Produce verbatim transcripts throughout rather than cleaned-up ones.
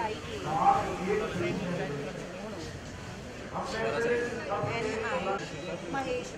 आई थी महेश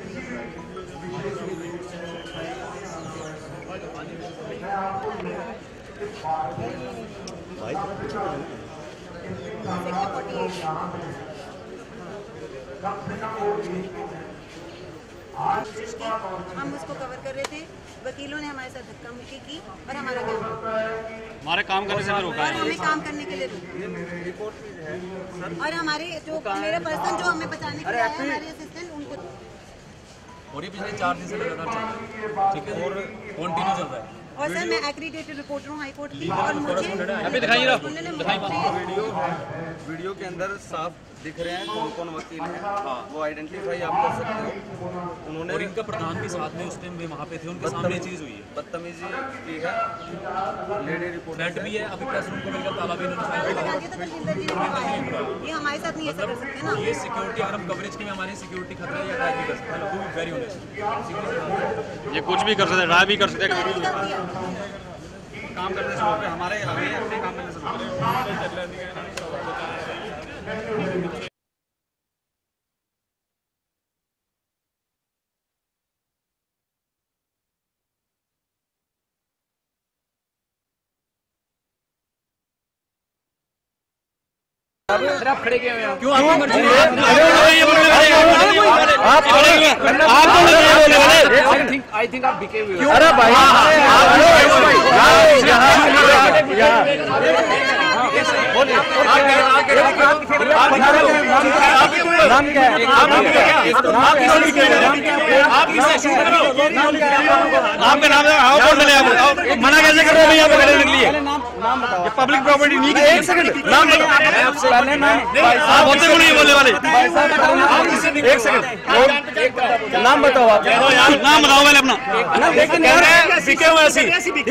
हम उसको कवर कर रहे थे, वकीलों ने हमारे साथ धक्का मुक्की की और हमारा काम हमारे काम करने से रोका और हमें काम करने के लिए रोका। और हमारे जो मेरे पर्सन जो हमें बचाने के लिए आए हमारे असिस्टेंट उनको और ये पिछले चार दिन से लगातार चल रहा है, ठीक है, और कंटिन्यू चल रहा है। और सर मैं एक्रीडेटेड रिपोर्टर हूँ हाई कोर्ट की और मुझे अभी दिखाइए ना वीडियो वीडियो के अंदर साफ दिख रहे हैं कौन कौन वकील हैं, वो आइडेंटिफाई आप कर सकते हो। उन्होंने और इनका प्रधान भी साथ में उस टाइम वे वहाँ पे थे, उनके सामने चीज हुई है, बदतमीजी की है, लेडी रिपोर्ट फ्लैट भी है, अभी प्रेस रूम को मिलकर ताला भी इन्होंने लगा दिया था तलविंदर जी ने बताया। ये हमारे साथ नहीं ऐसा कर सकते ना। ये सिक्योरिटी अगर हम कवरेज की में हमारी सिक्योरिटी खतरा है या ट्राई भी कर सकते हैं, वेरी ऑनेस्ट, ये कुछ भी कर सकते हैं, ट्राई भी कर सकते हैं, काम करने से रोके हमारे हमें अपने काम करने से रोके। आप खड़े क्यों हैं? क्यों आप मर्जी आप आई थिंक आप बिके हुए हो। अरे भाई नाम क्या है? आपका नाम मना कैसे कर रहे हो भैया खड़े के लिए? पब्लिक प्रॉपर्टी नहीं है। एक सेकंड नाम आप होते को नहीं बोलने वाले। एक सेकंड नाम बताओ आप। नाम बताओ पहले अपना। बिके हुए ऐसी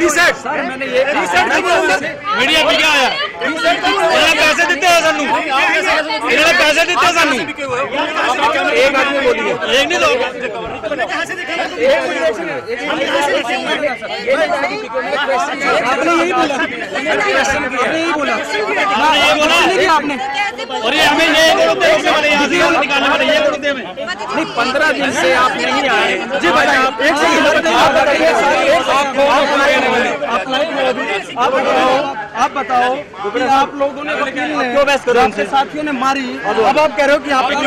मीडिया पे क्या आया? पैसे देते हैं सानू, पैसे देते हैं सानू। एक आदमी बोलिए, एक नहीं दो आपने यही बोला, आपने यही बोला, ये बोला आपने। और ये हमें ये निकालने वाले ये नहीं, पंद्रह दिन से आप नहीं आए जी भाई। आप एक सेकंड आप बताओ, आप बताओ कि आप लोगों ने वकील ने आपके साथियों ने मारी, अब आप कह रहे हो कि आप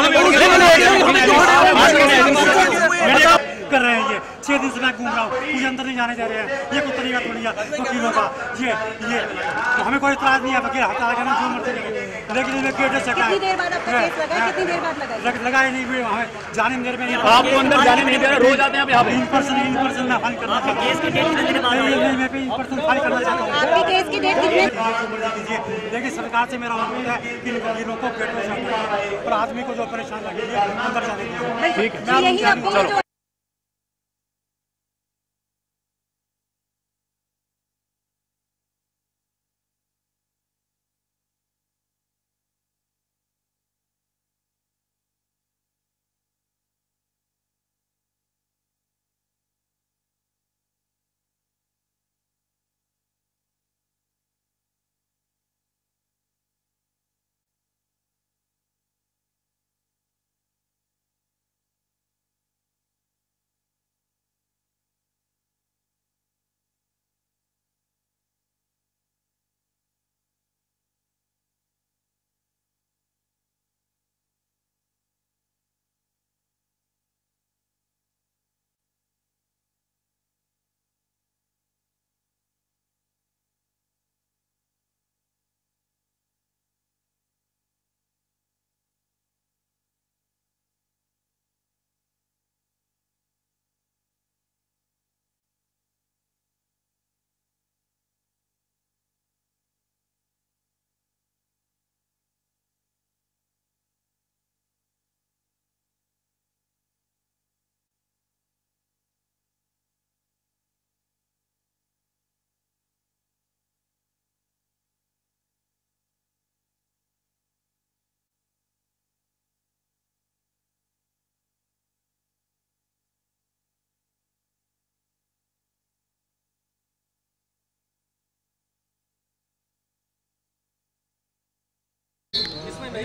कर रहे हैं। ये छह दिन से मैं घूम रहा हूँ, मुझे अंदर नहीं जाने दे रहे हैं। ये कोई तरीका थोड़ी है वकीलों का। ये ये तो हमें कोई इतराज नहीं है, वकील हड़ताल करना जो मर्जी करें, लेकिन इन्हें गेट से कितनी देर बाद आपका केस लगा? कितनी देर बाद लगा? लगाए नहीं हुए, हमें जाने में देर में नहीं। आपको अंदर जाने नहीं दे रहा, रोज आते हैं आप यहाँ पे। इन पर्सन इन पर्सन मैं फाइल करना चाहता हूँ। केस की डेट कितने बाद है? मैं मैं इन पर्सन फाइल करना चाहता हूँ। आपके केस की डेट कितने? कीजिए, लेकिन सरकार से मेरा अनुरोध है कि इन वकीलों को गेटों से हटाइए और आदमी को जो परेशान लगी है अंदर जाने दीजिए। यही आपको जो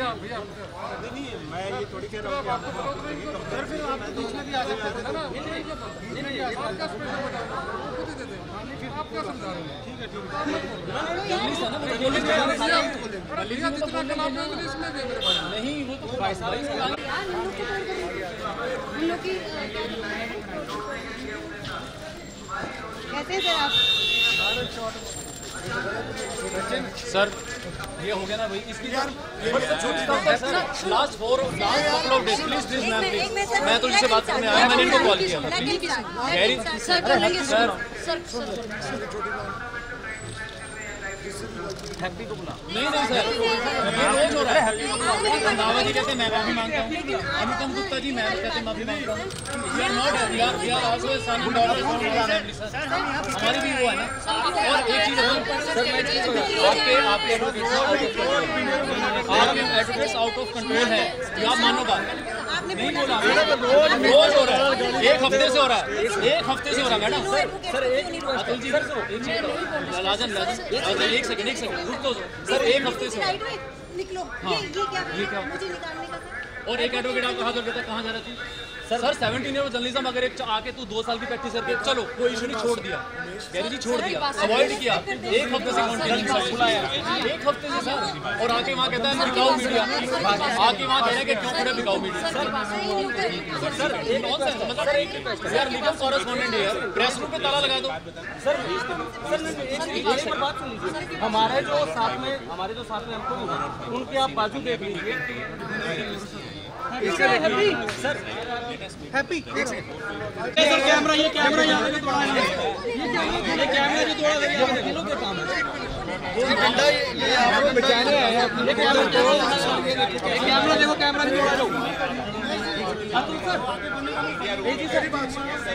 भैया नहीं मैं ये थोड़ी कह रहा हूँ कि आप सर फिर आप तो बीच में भी आ जाते हैं ना। आप क्या समझा रहे हैं? ठीक है ठीक है भैया जितना कलाम है इंग्लिश में दे मेरे भाई हम लोग की कैसे सर आप सर ये हो गया ना भाई इसकी यार last four last couple of days please please ma'am please मैं तो इनसे बात करने आया मैंने इनको कॉल किया सर सर हैप्पी को बुला नहीं नहीं सर ये रोज हो रहा है हैप्पी को बुला नावा जी कहते मैं माफी मांगता हूँ अनुपम गुप्ता जी मैं कहते माफी मांगता हूँ we are not we are we are also son and daughter हमारी भी वो है ना। और एक चीज सर मैं आपके आपके एडवोकेट्स आपके एडवोकेट्स आउट ऑफ कंट्रोल है आप मानो बात नहीं बोला रोज रोज हो रहा है एक हफ्ते से हो रहा है एक हफ्ते से हो रहा है मैडम सर एक अतुल जी लाजन लाजन एक सेकंड एक सेकंड रुक तो सर एक हफ्ते से निकलो हाँ ये क्या ये क्या मुझे निकालने का और एक एडवोकेट आपको हाथ जोड़ कहाँ जा रहा थी sir sir seventeen year journalism अगर एक आके तू दो साल की प्रैक्टिस करके चलो कोई इशू नहीं छोड़ दिया गैरी जी छोड़ दिया अवॉइड किया एक हफ्ते से कंटिन्यू बुलाया एक हफ्ते से सर और आके वहाँ कहता है बिकाऊ मीडिया आके वहाँ कह रहे हैं कि क्यों खड़े बिकाऊ मीडिया सर नॉनसेंस मतलब यार लीगल कॉरेस्पॉन्डेंट है यार प्रेस रूम पे ताला लगा दो सर सर एक बात सुन लीजिए हमारे जो साथ में हमारे जो साथ में हमको उनके आप बाजू देख लीजिए सर हैप्पी सर कैमरा ये कैमरा यहाँ पे तोड़ा है ये कैमरा जो तोड़ा है वकीलों के काम है ये आपको बचाने आए हैं ये कैमरा तोड़ो ये कैमरा देखो कैमरा नहीं तोड़ा जाओ अतुल सर एक ही सारी बात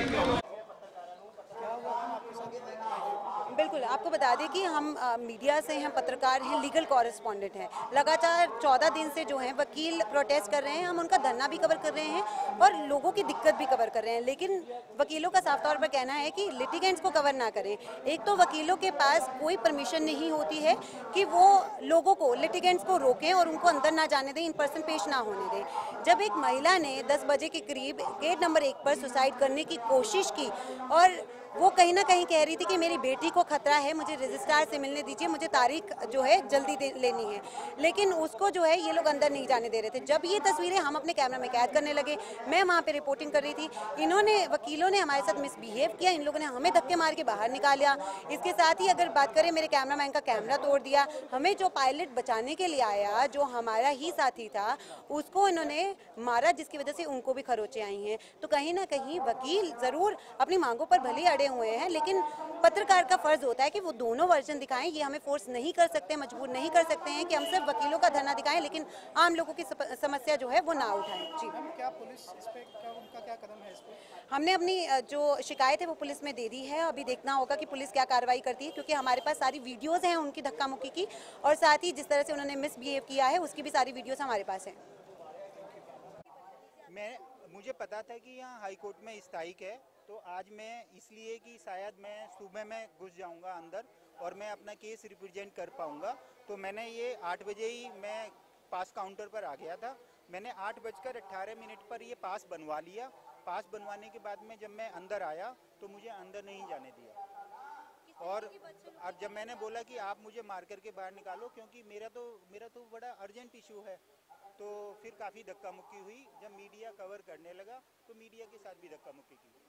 बिल्कुल आपको बता दें कि हम आ, मीडिया से हैं, पत्रकार हैं, लीगल कॉरेस्पॉन्डेंट हैं। लगातार चौदह दिन से जो हैं वकील प्रोटेस्ट कर रहे हैं, हम उनका धरना भी कवर कर रहे हैं और लोगों की दिक्कत भी कवर कर रहे हैं। लेकिन वकीलों का साफ तौर पर कहना है कि लिटिगेंट्स को कवर ना करें। एक तो वकीलों के पास कोई परमिशन नहीं होती है कि वो लोगों को, लिटिगेंट्स को रोकें और उनको अंदर ना जाने दें, इन पर्सन पेश ना होने दें। जब एक महिला ने दस बजे के करीब गेट नंबर एक पर सुसाइड करने की कोशिश की और वो कहीं ना कहीं कह रही थी कि मेरी बेटी को खतरा है, मुझे रजिस्ट्रार से मिलने दीजिए, मुझे तारीख जो है जल्दी लेनी है, लेकिन उसको जो है ये लोग अंदर नहीं जाने दे रहे थे। जब ये तस्वीरें हम अपने कैमरा में कैद करने लगे, मैं वहाँ पे रिपोर्टिंग कर रही थी, इन्होंने वकीलों ने हमारे साथ मिसबिहेव किया, इन लोगों ने हमें धक्के मार के बाहर निकाला। इसके साथ ही अगर बात करें, मेरे कैमरामैन का कैमरा तोड़ दिया। हमें जो पायलट बचाने के लिए आया, जो हमारा ही साथी था, उसको इन्होंने मारा, जिसकी वजह से उनको भी खरोचे आई हैं। तो कहीं ना कहीं वकील ज़रूर अपनी मांगों पर भले अड़े हुए हैं, लेकिन पत्रकार का फर्ज होता है कि वो दोनों वर्जन दिखाएं। ये हमें फोर्स नहीं कर सकते, मजबूर नहीं कर सकते हैं कि हम सिर्फ वकीलों का धरना दिखाएं, लेकिन आम लोगों की समस्या जो है वो ना उठाएं। जी, क्या पुलिस इस पे क्या उनका क्या कदम है इस पे? हमने अपनी जो शिकायत है वो पुलिस में दे दी है। अभी देखना होगा कि पुलिस क्या कार्रवाई करती है, क्योंकि हमारे पास सारी वीडियोस हैं उनकी धक्का मुक्की की, और साथ ही जिस तरह से उन्होंने मिसबिहेव किया है उसकी भी सारी वीडियोस हमारे पास हैं। मैं मुझे पता था कि यहाँ हाई कोर्ट में स्ट्राइक है, तो आज मैं इसलिए कि शायद मैं सुबह में घुस जाऊंगा अंदर और मैं अपना केस रिप्रेजेंट कर पाऊंगा, तो मैंने ये आठ बजे ही मैं पास काउंटर पर आ गया था। मैंने आठ बजकर अट्ठारह मिनट पर ये पास बनवा लिया। पास बनवाने के बाद में जब मैं अंदर आया तो मुझे अंदर नहीं जाने दिया, और और जब मैंने बोला कि आप मुझे मार करके बाहर निकालो, क्योंकि मेरा तो मेरा तो बड़ा अर्जेंट इशू है, तो फिर काफ़ी धक्का मुक्की हुई। जब मीडिया कवर करने लगा तो मीडिया के साथ भी धक्का मुक्की की।